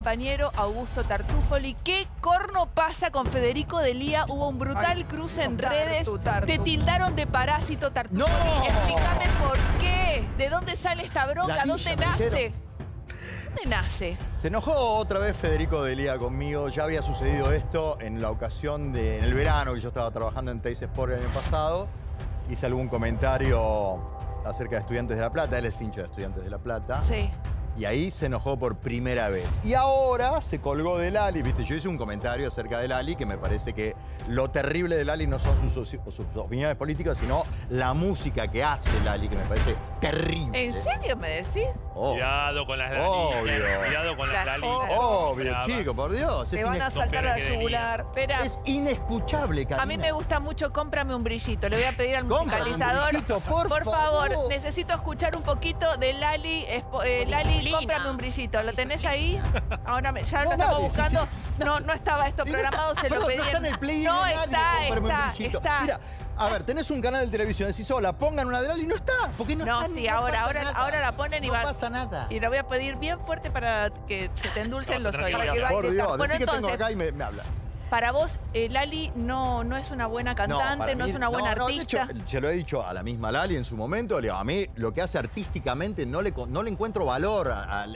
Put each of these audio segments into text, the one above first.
compañero Augusto Tartufoli. ¿Qué corno pasa con Federico Delía? Hubo un brutal cruce en redes. Te tildaron de parásito, Tartufoli. ¡No! Explícame por qué. ¿De dónde sale esta bronca? ¿Dónde nace? ¿Dónde nace? Se enojó otra vez Federico Delía conmigo. Ya había sucedido esto en la ocasión en el verano, que yo estaba trabajando en Teis Sport el año pasado. Hice algún comentario acerca de Estudiantes de La Plata. Él es hincha de Estudiantes de La Plata. Sí. Y ahí se enojó por primera vez. Y ahora se colgó de Lali. Viste, yo hice un comentario acerca de Lali que me parece que lo terrible de Lali no son sus opiniones políticas, sino la música que hace Lali, que me parece terrible. ¿En serio me decís? Oh. Cuidado con las Obvio. Cuidado con las Lali. Obvio, chico, por Dios. Te van a saltar a la yugular. Espera. Es inescuchable, Karina. A mí me gusta mucho Cómprame un brillito. Le voy a pedir al Cómprame un musicalizador. brillito, por favor, favor. necesito escuchar un poquito de Lali. Lali, cómprame un brillito. ¿Lo tenés ahí? Ahora ya lo estamos buscando. No estaba esto programado, se lo pedí. No está en el play No de Lali, cómprame un brillito. está. Mira, a ver, tenés un canal de televisión, decís, hola, pongan una de Lali, no está. Porque no No, está, sí, no ahora pasa nada. la ponen y no va. No pasa nada. Y la voy a pedir bien fuerte para que se te endulcen los oídos. Para que baile. Por Dios, Bueno, decí que tengo entonces, acá y me habla. Para vos, Lali no es una buena cantante, para no mí- es una buena de artista. hecho, se lo he dicho a la misma Lali en su momento. Le digo, a mí lo que hace artísticamente no le encuentro valor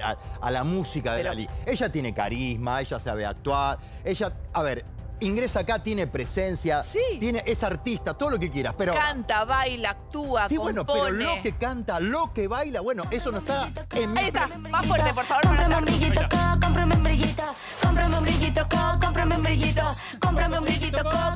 a la música de Pero- Lali. Ella tiene carisma, ella sabe actuar. Ella, a ver, ingresa acá, tiene presencia, Sí. es artista, todo lo que quieras. Pero Canta, baila, actúa, sí, compone. bueno, pero lo que canta, lo que baila, bueno, eso no está en mi... Ahí está, más fuerte, por favor. Cómprame un brillito acá, cómprame un brillito. Cómprame un brillito acá, cómprame un brillito. Cómprame un brillito acá,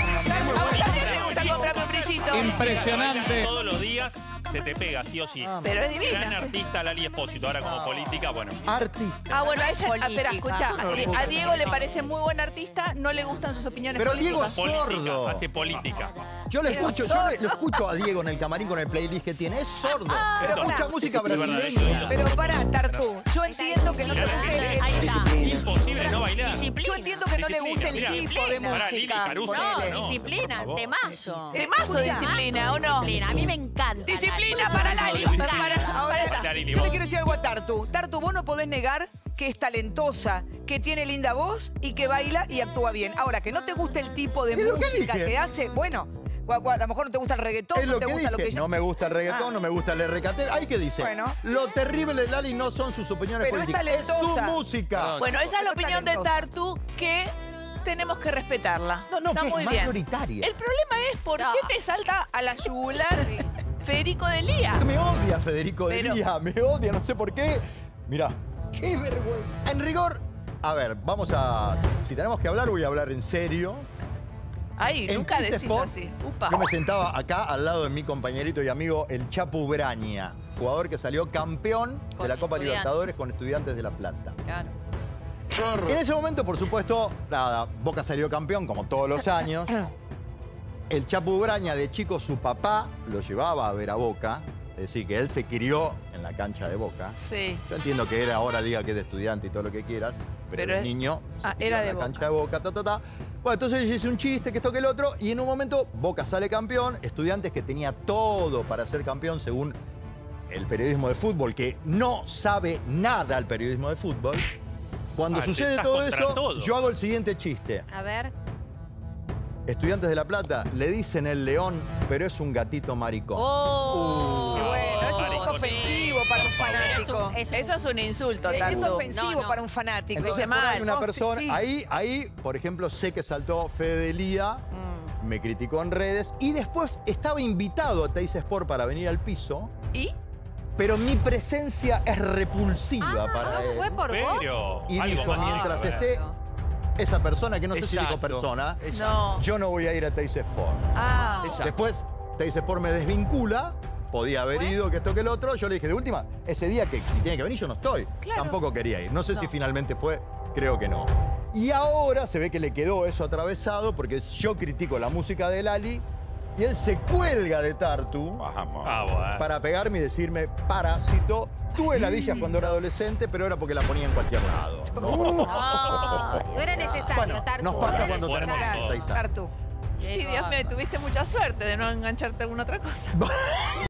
¿A vos también te gusta Cómprame un brillito? Impresionante. Todos los días se te pega, sí o sí. Pero es Gran divina. artista Lali Espósito. Ahora como política, bueno. Artista. Ah, bueno, a ella, Política. espera, escucha, a Diego le parece muy buen artista, no le gustan sus opiniones Pero políticas. Diego es Política, sordo. hace política. Yo lo Diego escucho, sordo. lo escucho a Diego en el camarín con el playlist que tiene. Es sordo. Ah, Pero escucha pará. música Es verdad, brasileña. eso. Pero pará, Tartú, yo entiendo que no te guste Ahí está. Imposible no bailar. Yo entiendo que no le guste el Mirá, tipo de pará, Lili música. Caruso, ponele. no, Disciplina, por favor. temazo. Temazo, disciplina, ¿o no? Disciplina, a mí me encanta. Disciplina para Lali. Ahora, Dale, Lili, yo le vos. quiero decir algo a Tartu. Tartu, vos no podés negar que es talentosa, que tiene linda voz y que baila y actúa bien. Ahora, que no te guste el tipo de Es lo que música dije. que hace, bueno, a lo mejor no te gusta el reggaetón, Es no lo te que gusta dije. lo que No me gusta el reggaetón, Ah. no me gusta el RKT. Ahí que dice. Bueno. Lo terrible de Lali no son sus opiniones Pero es políticas. Es su talentosa. música. Bueno, esa es la Es opinión de talentosa. Tartu que tenemos que respetarla. No, Está que muy es bien. mayoritaria. El problema es por qué te salta a la yugular Federico Delía. Que me odia Federico Pero- Delía, me odia, no sé por qué. Mirá. Qué vergüenza. En rigor, a ver, vamos a... Si tenemos que hablar, voy a hablar en serio. Ay, En nunca Teis decís Sport, así. Upa. Yo me sentaba acá al lado de mi compañerito y amigo, el Chapu Braña, jugador que salió campeón de la Copa Estudiantes. Libertadores con Estudiantes de La Plata. Claro. En ese momento, por supuesto, nada, Boca salió campeón, como todos los años. El Chapu Braña, de chico, su papá lo llevaba a ver a Boca. Es decir, que él se crió en la cancha de Boca. Sí. Yo entiendo que él ahora diga que es de Estudiante y todo lo que quieras, pero el es- niño se crió era en de la Boca. cancha de Boca, Bueno, entonces yo hice un chiste, que esto que el otro, y en un momento Boca sale campeón, Estudiantes que tenía todo para ser campeón según el periodismo de fútbol, que no sabe nada el periodismo de fútbol. Cuando Te sucede estás todo contra eso, todo. yo hago el siguiente chiste. A ver. Estudiantes de La Plata le dicen el león, pero es un gatito maricón. Oh. Y bueno, es un poco Maricón. ofensivo para un fanático. Eso es un insulto, Es Tartu. ofensivo No, no. para un fanático. Entonces, mal. por ahí una persona, Sí. ahí, por ejemplo, sé que saltó Fede Delía, me criticó en redes, y después estaba invitado a Teis Sport para venir al piso, ¿Y? pero mi presencia es repulsiva para él. ¿Fue por vos? Pero Y algo dijo, más mientras tiene que ver. esté esa persona, que no sé si dijo Exacto. persona, No. yo no voy a ir a Teis Sport. Ah. Exacto. Después, Teis Sport me desvincula, podía haber ido, que esto, que el otro. Yo le dije, de última, ese día que si tiene que venir, yo no estoy. Claro. Tampoco quería ir. No sé si No. finalmente fue, creo que no. Y ahora se ve que le quedó eso atravesado porque yo critico la música de Lali y él se cuelga de Tartu Ah, bueno. para pegarme y decirme parásito. Tuve ladillas cuando era adolescente, pero era porque la ponía en cualquier lado. Ah, no era necesario, Bueno, Tartu. nos no pasa era cuando tenemos necesario. 6 años. Tartu. Sí, Dios mío, tuviste mucha suerte de no engancharte a alguna otra cosa.